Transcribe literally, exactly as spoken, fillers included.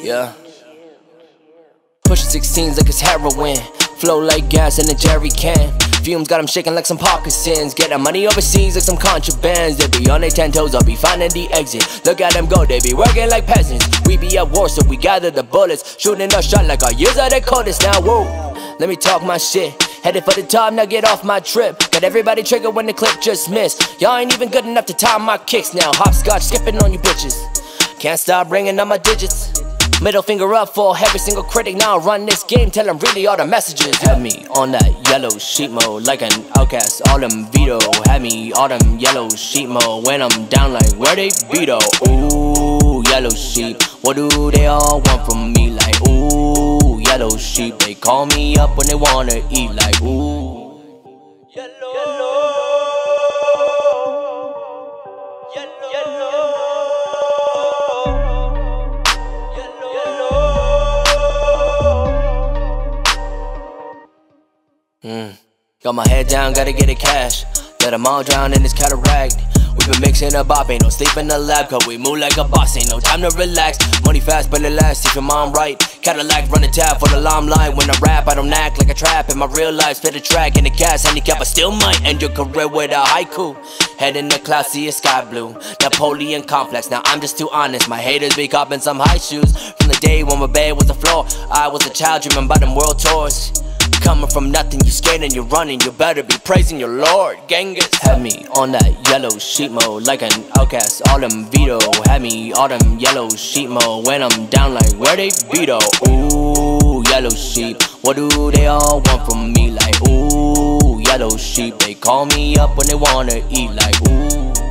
Yeah. Pushing sixteens like it's heroin. Flow like gas in a jerry can. Fumes got them shaking like some Parkinson's. Get that money overseas like some contrabands. They be on their ten toes, I'll be finding the exit. Look at them go, they be working like peasants. We be at war, so we gather the bullets. Shooting a shot like our years are the coldest. Now whoa, let me talk my shit. Headed for the top, now get off my trip. Got everybody triggered when the clip just missed. Y'all ain't even good enough to time my kicks now. Hopscotch skipping on you bitches. Can't stop bringing up my digits. Middle finger up for every single critic. Now I run this game, tell them really all the messages. Had me on that yellow sheet mode, like an outcast, all them veto. Had me all them yellow sheet mode. When I'm down like where they be though. Ooh, yellow sheep, what do they all want from me? Like ooh, yellow sheep. They call me up when they wanna eat like ooh. Yellow, yellow, yellow, yellow. Mm. Got my head down, gotta get it cash. Let them all drown in this cataract. We been mixing a bop, ain't no sleep in the lab. Cause we move like a boss, ain't no time to relax. Money fast, but it lasts, if your mom right. Cadillac, run a tab for the limelight. When I rap, I don't act like a trap. In my real life, spit a track in the gas handicap. I still might end your career with a haiku. Head in the clouds, see a sky blue. Napoleon complex, now I'm just too honest. My haters be copping some high shoes. From the day when my bed was the floor, I was a child dreaming about them world tours. Coming from nothing, you scared and you're running. You better be praising your Lord. Genghis had me on that yellow sheet mode, like an outcast, all them veto. Had me all them yellow sheet mode. When I'm down like where they be though. Ooh, yellow sheep, what do they all want from me? Like ooh, yellow sheep. They call me up when they wanna eat like ooh.